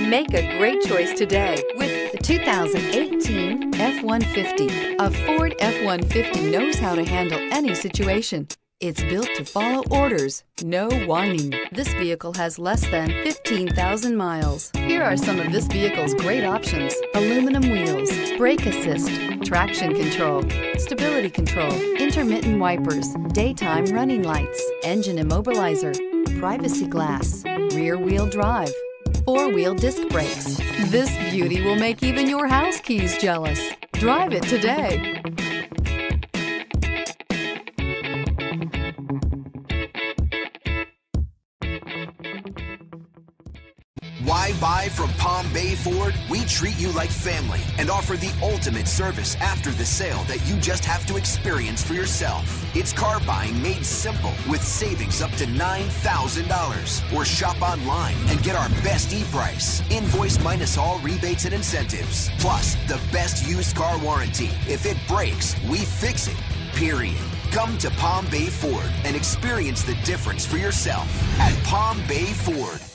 Make a great choice today with the 2018 F-150. A Ford F-150 knows how to handle any situation. It's built to follow orders, no whining. This vehicle has less than 15,000 miles. Here are some of this vehicle's great options: aluminum wheels, brake assist, traction control, stability control, intermittent wipers, daytime running lights, engine immobilizer, privacy glass, rear wheel drive, four-wheel disc brakes. This beauty will make even your house keys jealous. Drive it today. Why buy from Palm Bay Ford? We treat you like family and offer the ultimate service after the sale that you just have to experience for yourself. It's car buying made simple with savings up to $9,000. Or shop online and get our best e-price. Invoice minus all rebates and incentives. Plus, the best used car warranty. If it breaks, we fix it. Period. Come to Palm Bay Ford and experience the difference for yourself at Palm Bay Ford.